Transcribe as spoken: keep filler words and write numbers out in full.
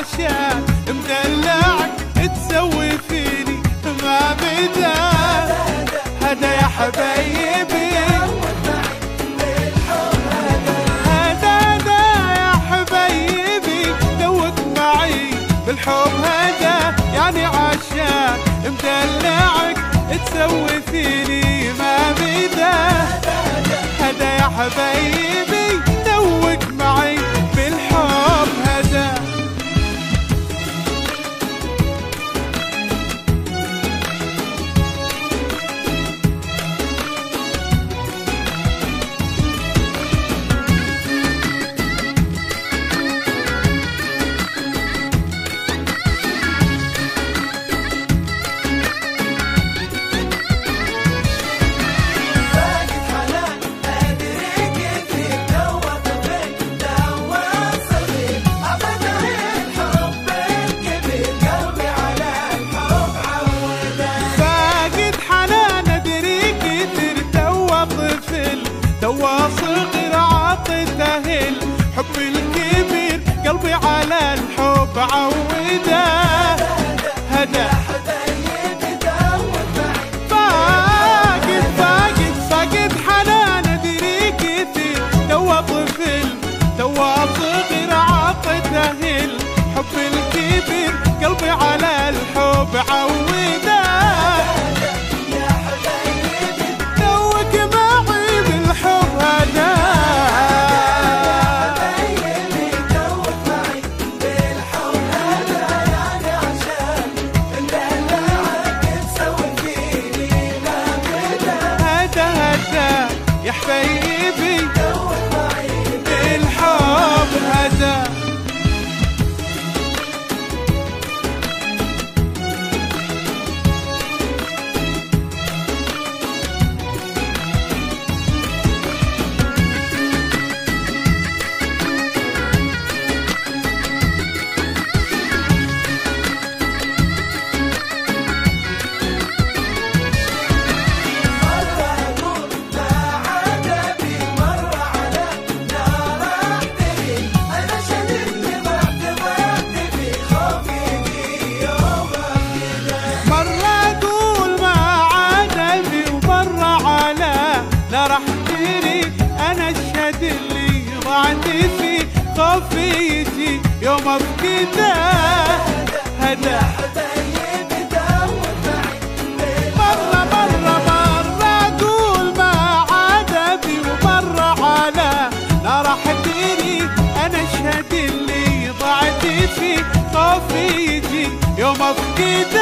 عشان مدلعك تسوي فيني ما بدا. هذا يا حبايبي هذا هذا يا حبايبي دوك معي بالحب. هذا يعني عشان مدلعك تسوي فيني ما بدا. هذا يا حبايبي دوك معي بالحب. هذا توا صغير عطيته الحب الكبير قلبي على الحب عوده. هذا فاقد فاقد فاقد حنان ادري كثير. توا طفل توا صغير عطيته الحب الكبير قلبي على الحب عوده. يا حبايبي دوك معي بالحب. هذا لا راح تدري انا اشهد اللي ضعت فيه خوفي يجي يوم افقده. هذا مرة مرة مرة اقول ما عاد بي ومرة على لا راح تدري انا اشهد اللي ضعت فيه خوفي يجي يوم افقده.